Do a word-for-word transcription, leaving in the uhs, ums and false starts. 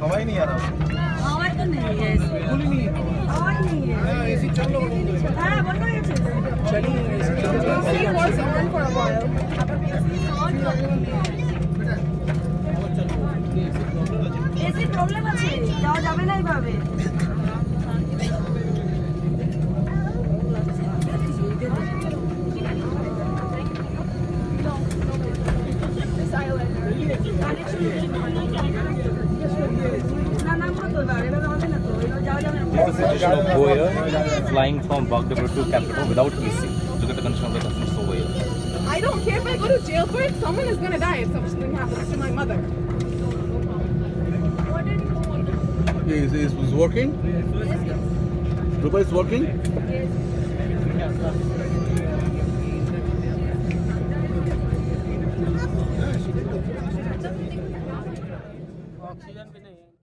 हवा ही नहीं आ रहा हवा तो नहीं है बिल्कुल ही नहीं है हवा ही नहीं है एसी चल रहा है हां बंद हो गया चलिए एसी चल रहा है It was on for a while. AC problem আছে যাওয়া যাবে না এইভাবে না না মত তো এবারে হবে না তো এবারে যাওয়া যাবে না Goya flying from Baghdad to capital without A C. Look at the condition of the customers over here. I don't care if I go to jail for it. Someone is gonna die if something happens to my mother. Is is is working? Rupa is working? Oxygen भी नहीं है।